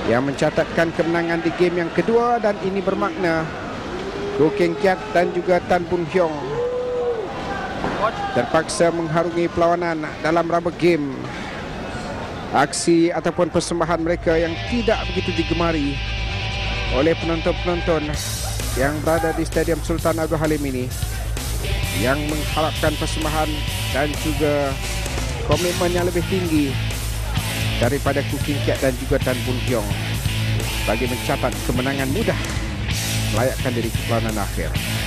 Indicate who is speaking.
Speaker 1: yang mencatatkan kemenangan di game yang kedua, dan ini bermakna Goh Keng Kiat dan juga Tan Boon Hiong terpaksa mengharungi perlawanan dalam rubber game. Aksi ataupun persembahan mereka yang tidak begitu digemari oleh penonton-penonton yang berada di Stadium Sultan Abdul Halim ini, yang mengharapkan persembahan dan juga komitmen yang lebih tinggi daripada Goh Keng Kiat dan juga Tan Boon Hiong bagi mencatat kemenangan mudah melayakkan diri ke perlawanan akhir.